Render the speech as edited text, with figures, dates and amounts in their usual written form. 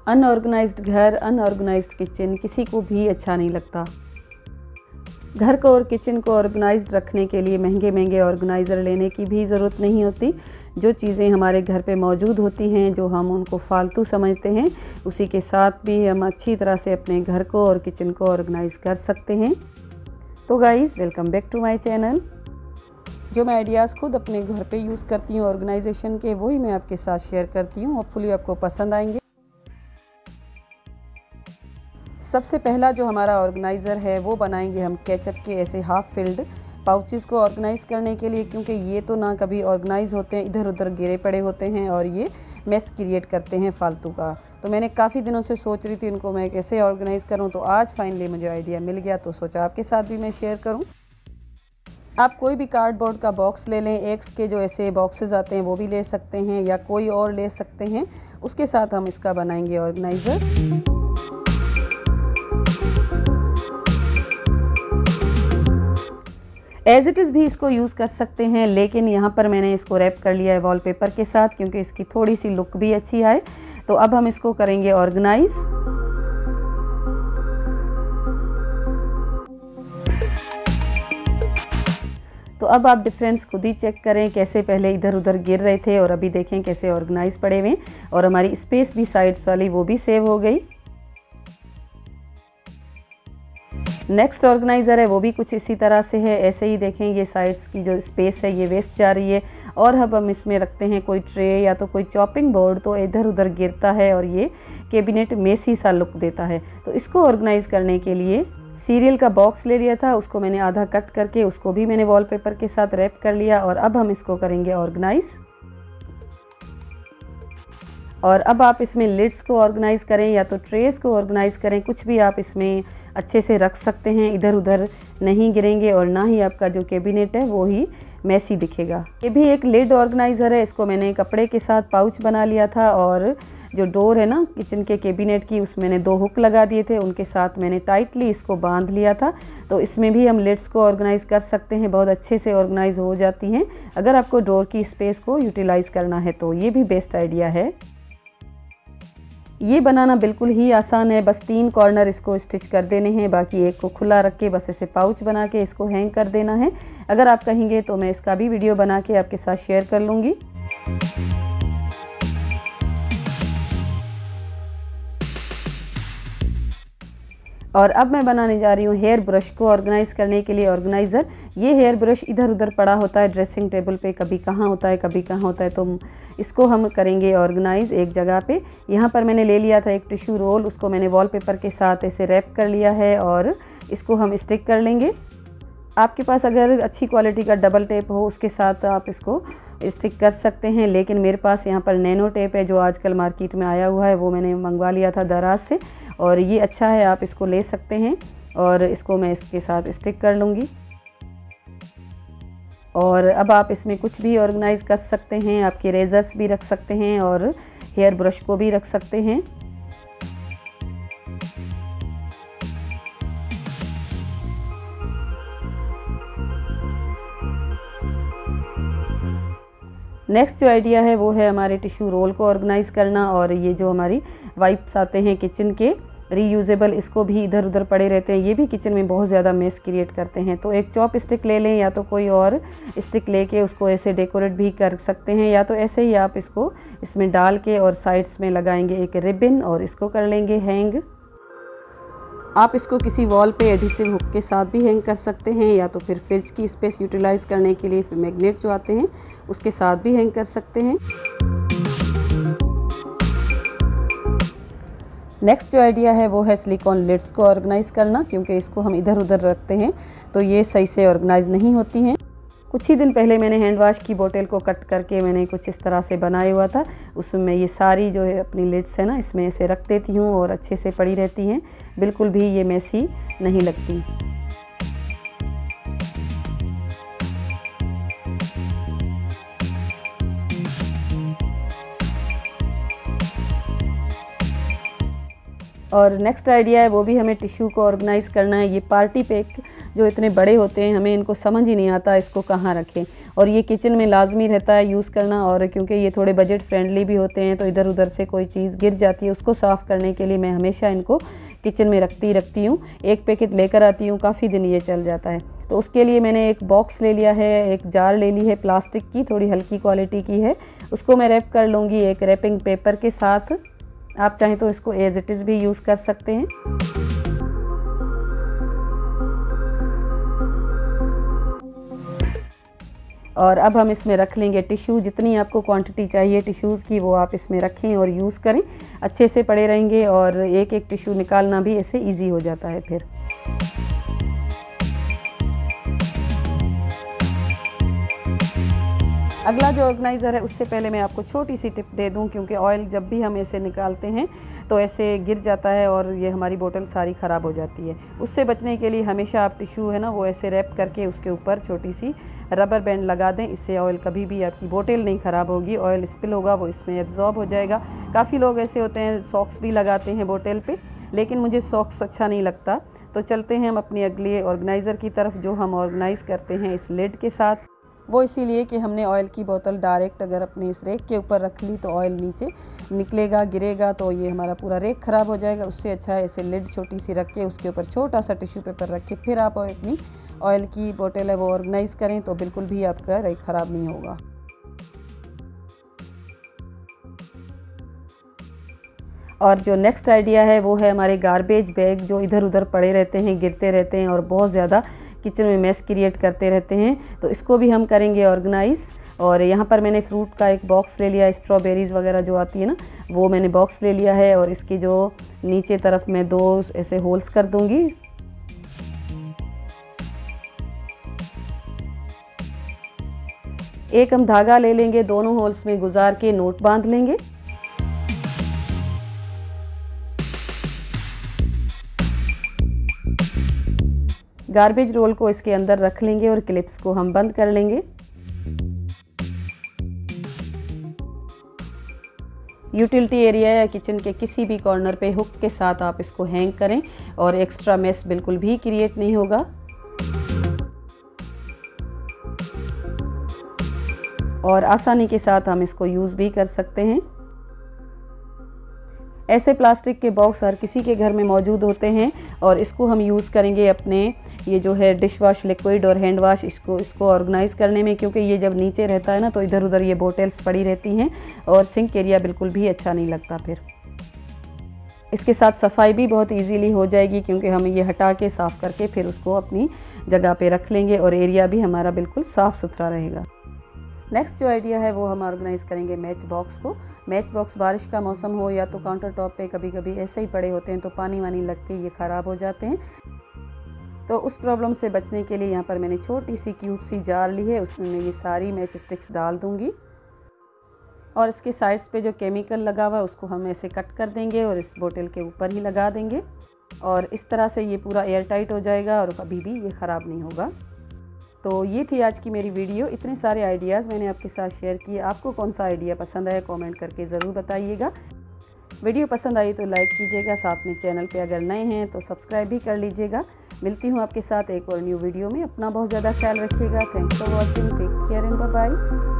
Unorganised घर, unorganised kitchen किसी को भी अच्छा नहीं लगता। घर को और किचन को ऑर्गेनाइज्ड रखने के लिए महंगे महंगे ऑर्गेनाइज़र लेने की भी ज़रूरत नहीं होती। जो चीज़ें हमारे घर पे मौजूद होती हैं, जो हम उनको फालतू समझते हैं, उसी के साथ भी हम अच्छी तरह से अपने घर को और किचन को ऑर्गेनाइज़ कर सकते हैं। तो guys, welcome back to my channel. जो मैं आइडियाज़ खुद अपने घर पे यूज़ करती हूँ ऑर्गेनाइजेशन के, वही मैं आपके साथ शेयर करती हूँ। होपफुली आपको पसंद आएंगे। सबसे पहला जो हमारा ऑर्गेनाइज़र है वो बनाएंगे हम केचप के ऐसे हाफ फिल्ड पाउचेस को ऑर्गेनाइज़ करने के लिए, क्योंकि ये तो ना कभी ऑर्गेनाइज़ होते हैं, इधर उधर गिरे पड़े होते हैं और ये मेस क्रिएट करते हैं फालतू का। तो मैंने काफ़ी दिनों से सोच रही थी इनको मैं कैसे ऑर्गेनाइज़ करूं, तो आज फाइनली मुझे आइडिया मिल गया, तो सोचा आपके साथ भी मैं शेयर करूं। आप कोई भी कार्डबोर्ड का बॉक्स ले लें, एग्स के जो ऐसे बॉक्सेस आते हैं वो भी ले सकते हैं, या कोई और ले सकते हैं। उसके साथ हम इसका बनाएंगे ऑर्गेनाइज़र। एज़ इट इज़ भी इसको यूज़ कर सकते हैं, लेकिन यहाँ पर मैंने इसको रैप कर लिया है वॉलपेपर के साथ, क्योंकि इसकी थोड़ी सी लुक भी अच्छी आए। तो अब हम इसको करेंगे ऑर्गेनाइज़। तो अब आप डिफरेंस खुद ही चेक करें, कैसे पहले इधर उधर गिर रहे थे और अभी देखें कैसे ऑर्गेनाइज़ पड़े हुए, और हमारी स्पेस भी साइड्स वाली वो भी सेव हो गई। नेक्स्ट ऑर्गेनाइज़र है वो भी कुछ इसी तरह से है। ऐसे ही देखें, ये साइड्स की जो स्पेस है ये वेस्ट जा रही है, और अब हम इसमें रखते हैं कोई ट्रे या तो कोई चॉपिंग बोर्ड, तो इधर उधर गिरता है और ये कैबिनेट मेसी सा लुक देता है। तो इसको ऑर्गेनाइज़ करने के लिए सीरियल का बॉक्स ले लिया था, उसको मैंने आधा कट करके उसको भी मैंने वॉलपेपर के साथ रैप कर लिया, और अब हम इसको करेंगे ऑर्गेनाइज़। और अब आप इसमें लिड्स को ऑर्गेनाइज़ करें या तो ट्रेस को ऑर्गेनाइज़ करें, कुछ भी आप इसमें अच्छे से रख सकते हैं, इधर उधर नहीं गिरेंगे और ना ही आपका जो कैबिनेट है वो ही मैसी दिखेगा। ये भी एक लिड ऑर्गेनाइज़र है, इसको मैंने कपड़े के साथ पाउच बना लिया था, और जो डोर है ना किचन के कैबिनेट की, उसमें मैंने 2 हुक लगा दिए थे, उनके साथ मैंने टाइटली इसको बांध लिया था। तो इसमें भी हम लिड्स को ऑर्गेनाइज़ कर सकते हैं, बहुत अच्छे से ऑर्गेनाइज़ हो जाती हैं। अगर आपको डोर की स्पेस को यूटिलाइज़ करना है तो ये भी बेस्ट आइडिया है। ये बनाना बिल्कुल ही आसान है, बस 3 कॉर्नर इसको स्टिच कर देने हैं, बाकी एक को खुला रख के बस ऐसे पाउच बना के इसको हैंग कर देना है। अगर आप कहेंगे तो मैं इसका भी वीडियो बना के आपके साथ शेयर कर लूँगी। और अब मैं बनाने जा रही हूँ हेयर ब्रश को ऑर्गेनाइज़ करने के लिए ऑर्गेनाइज़र। ये हेयर ब्रश इधर उधर पड़ा होता है ड्रेसिंग टेबल पे, कभी कहाँ होता है कभी कहाँ होता है, तो इसको हम करेंगे ऑर्गेनाइज़ एक जगह पे। यहाँ पर मैंने ले लिया था एक टिश्यू रोल, उसको मैंने वॉलपेपर के साथ ऐसे रैप कर लिया है, और इसको हम स्टिक कर लेंगे। आपके पास अगर अच्छी क्वालिटी का डबल टेप हो उसके साथ आप इसको स्टिक कर सकते हैं, लेकिन मेरे पास यहाँ पर नैनो टेप है जो आजकल मार्केट में आया हुआ है, वो मैंने मंगवा लिया था दराज से, और ये अच्छा है, आप इसको ले सकते हैं। और इसको मैं इसके साथ स्टिक कर लूँगी। और अब आप इसमें कुछ भी ऑर्गेनाइज़ कर सकते हैं, आपके रेजर्स भी रख सकते हैं और हेयर ब्रश को भी रख सकते हैं। नेक्स्ट जो आइडिया है वो है हमारे टिश्यू रोल को ऑर्गेनाइज़ करना, और ये जो हमारी वाइप्स आते हैं किचन के रीयूजेबल, इसको भी इधर उधर पड़े रहते हैं, ये भी किचन में बहुत ज़्यादा मेस क्रिएट करते हैं। तो एक चॉप स्टिक ले लें या तो कोई और स्टिक लेके उसको ऐसे डेकोरेट भी कर सकते हैं, या तो ऐसे ही आप इसको इसमें डाल के और साइड्स में लगाएंगे एक रिबन और इसको कर लेंगे हैंग। आप इसको किसी वॉल पे एडिसिव हुक के साथ भी हैंग कर सकते हैं, या तो फिर फ्रिज की स्पेस यूटिलाइज़ करने के लिए फिर मैग्नेट जो आते हैं उसके साथ भी हैंग कर सकते हैं। नेक्स्ट जो आइडिया है वो है सिलिकॉन लिड्स को ऑर्गेनाइज़ करना, क्योंकि इसको हम इधर उधर रखते हैं तो ये सही से ऑर्गेनाइज़ नहीं होती हैं। कुछ ही दिन पहले मैंने हैंड वाश की बोतल को कट करके मैंने कुछ इस तरह से बनाया हुआ था, उसमें ये सारी जो है अपनी लिड्स है ना इसमें ऐसे रख देती हूँ और अच्छे से पड़ी रहती हैं, बिल्कुल भी ये मैसी नहीं लगती। और नेक्स्ट आइडिया है वो भी हमें टिश्यू को ऑर्गेनाइज़ करना है। ये पार्टी पैक जो इतने बड़े होते हैं, हमें इनको समझ ही नहीं आता इसको कहाँ रखें। और ये किचन में लाजमी रहता है यूज़ करना, और क्योंकि ये थोड़े बजट फ्रेंडली भी होते हैं, तो इधर उधर से कोई चीज़ गिर जाती है उसको साफ़ करने के लिए मैं हमेशा इनको किचन में रखती हूँ। एक पैकेट लेकर आती हूँ, काफ़ी दिन ये चल जाता है। तो उसके लिए मैंने एक बॉक्स ले लिया है, एक जार ले ली है प्लास्टिक की, थोड़ी हल्की क्वालिटी की है। उसको मैं रैप कर लूँगी एक रैपिंग पेपर के साथ। आप चाहें तो इसको एज इट इज़ भी यूज़ कर सकते हैं। और अब हम इसमें रख लेंगे टिश्यू। जितनी आपको क्वांटिटी चाहिए टिश्यूज़ की वो आप इसमें रखें और यूज़ करें, अच्छे से पड़े रहेंगे और एक एक टिश्यू निकालना भी ऐसे ईजी हो जाता है फिर। अगला जो ऑर्गेनाइज़र है उससे पहले मैं आपको छोटी सी टिप दे दूं, क्योंकि ऑयल जब भी हम ऐसे निकालते हैं तो ऐसे गिर जाता है और ये हमारी बोतल सारी ख़राब हो जाती है। उससे बचने के लिए हमेशा आप टिश्यू है ना वो ऐसे रैप करके उसके ऊपर छोटी सी रबर बैंड लगा दें। इससे ऑयल कभी भी आपकी बोतल नहीं ख़राब होगी, ऑयल स्पिल होगा वो इसमें एब्जॉर्ब हो जाएगा। काफ़ी लोग ऐसे होते हैं सॉक्स भी लगाते हैं बोतल पे, लेकिन मुझे सॉक्स अच्छा नहीं लगता। तो चलते हैं हम अपनी अगले ऑर्गेनाइज़र की तरफ, जो हम ऑर्गेनाइज़ करते हैं इस लिड के साथ। वो इसीलिए कि हमने ऑयल की बोतल डायरेक्ट अगर अपने इस रेक के ऊपर रख ली तो ऑयल नीचे निकलेगा, गिरेगा, तो ये हमारा पूरा रेक ख़राब हो जाएगा। उससे अच्छा है ऐसे लिड छोटी सी रख के उसके ऊपर छोटा सा टिश्यू पेपर रख के फिर आप अपनी ऑयल की बोतल है वो ऑर्गेनाइज़ करें, तो बिल्कुल भी आपका रेक ख़राब नहीं होगा। और जो नेक्स्ट आइडिया है वो है हमारे गार्बेज बैग, जो इधर उधर पड़े रहते हैं, गिरते रहते हैं और बहुत ज़्यादा किचन में मेस क्रिएट करते रहते हैं। तो इसको भी हम करेंगे ऑर्गेनाइज़। और यहाँ पर मैंने फ्रूट का एक बॉक्स ले लिया है, स्ट्रॉबेरीज़ वगैरह जो आती है ना वो मैंने बॉक्स ले लिया है, और इसकी जो नीचे तरफ मैं 2 ऐसे होल्स कर दूँगी। एक हम धागा ले लेंगे, दोनों होल्स में गुजार के नोट बांध लेंगे। गार्बेज रोल को इसके अंदर रख लेंगे और क्लिप्स को हम बंद कर लेंगे। यूटिलिटी एरिया या किचन के किसी भी कॉर्नर पे हुक के साथ आप इसको हैंग करें और एक्स्ट्रा मेस बिल्कुल भी क्रिएट नहीं होगा। और आसानी के साथ हम इसको यूज़ भी कर सकते हैं। ऐसे प्लास्टिक के बॉक्स हर किसी के घर में मौजूद होते हैं, और इसको हम यूज़ करेंगे अपने ये जो है डिश वॉश लिक्विड और हैंड वॉश इसको ऑर्गेनाइज़ करने में, क्योंकि ये जब नीचे रहता है ना तो इधर उधर ये बोतल्स पड़ी रहती हैं और सिंक एरिया बिल्कुल भी अच्छा नहीं लगता। फिर इसके साथ सफाई भी बहुत इजीली हो जाएगी, क्योंकि हम ये हटा के साफ़ करके फिर उसको अपनी जगह पे रख लेंगे और एरिया भी हमारा बिल्कुल साफ़ सुथरा रहेगा। नेक्स्ट जो आइडिया है वो हम ऑर्गेनाइज़ करेंगे मैच बॉक्स को। मैच बॉक्स बारिश का मौसम हो या तो काउंटर टॉप पे कभी कभी ऐसे ही पड़े होते हैं, तो पानी वानी लग के ये ख़राब हो जाते हैं। तो उस प्रॉब्लम से बचने के लिए यहाँ पर मैंने छोटी सी क्यूट सी जार ली है, उसमें मैं ये सारी मैच स्टिक्स डाल दूँगी और इसके साइड्स पे जो केमिकल लगा हुआ है उसको हम ऐसे कट कर देंगे और इस बोतल के ऊपर ही लगा देंगे, और इस तरह से ये पूरा एयर टाइट हो जाएगा और कभी भी ये ख़राब नहीं होगा। तो ये थी आज की मेरी वीडियो। इतने सारे आइडियाज़ मैंने आपके साथ शेयर किए। आपको कौन सा आइडिया पसंद आया कमेंट करके ज़रूर बताइएगा। वीडियो पसंद आई तो लाइक कीजिएगा, साथ में चैनल पे अगर नए हैं तो सब्सक्राइब भी कर लीजिएगा। मिलती हूँ आपके साथ एक और न्यू वीडियो में। अपना बहुत ज़्यादा ख्याल रखिएगा। Thanks for watching, take care and bye bye.